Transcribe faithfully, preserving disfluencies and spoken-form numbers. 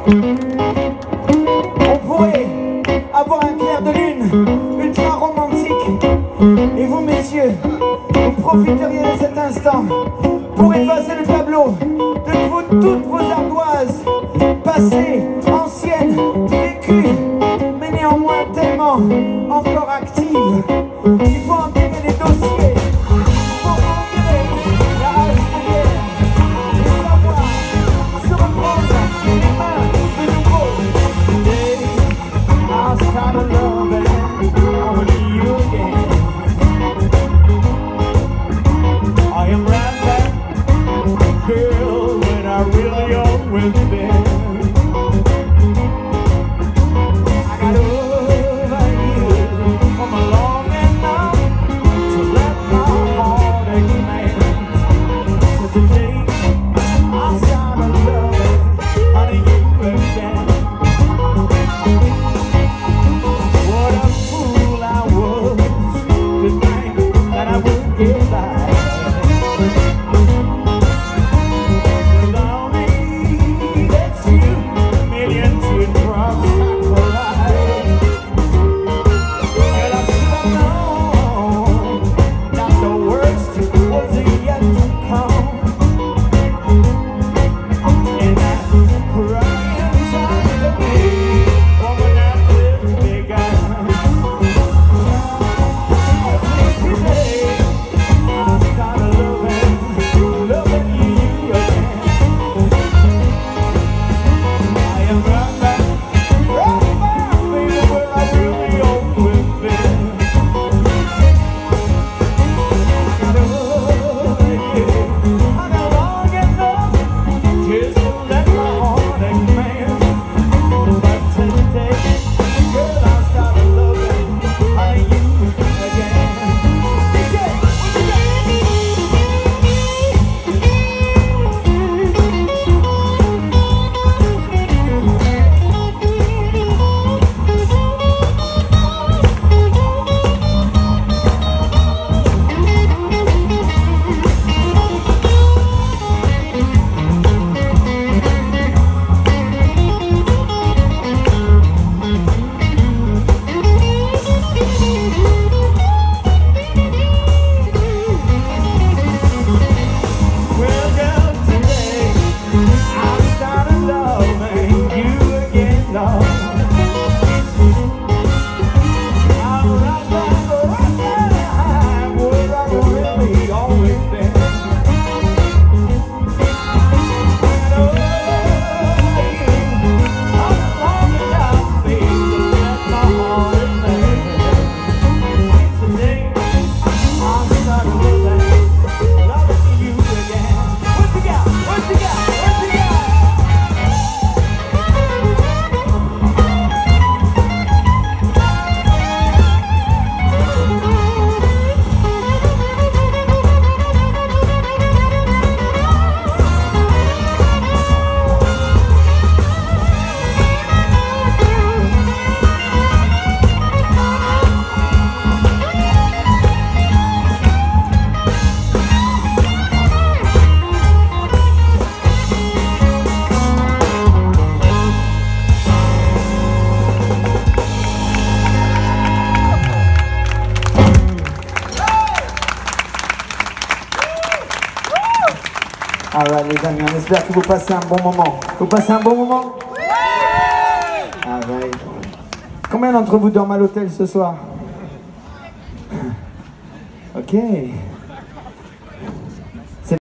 On pourrait avoir un clair de lune ultra romantique. Et vous, messieurs, vous profiteriez de cet instant pour effacer le tableau de vos, toutes vos ardoises, passées, anciennes, vécues, mais néanmoins tellement encore actives. Il faut enterrer les dossiers, il faut enterrer la hache de guerre, et savoir se reprendre les mains de nouveau. Today, I'll start a loving only you again. I am right back, girl, when I really always been. I got over you from a long enough to let my heart expand. So today, I'll start a loving honey you again. What a fool I was to think that I would get by. Alright les amis, on espère que vous passez un bon moment. Vous passez un bon moment? Oui! Alright. Combien d'entre vous dorment à l'hôtel ce soir? Ok.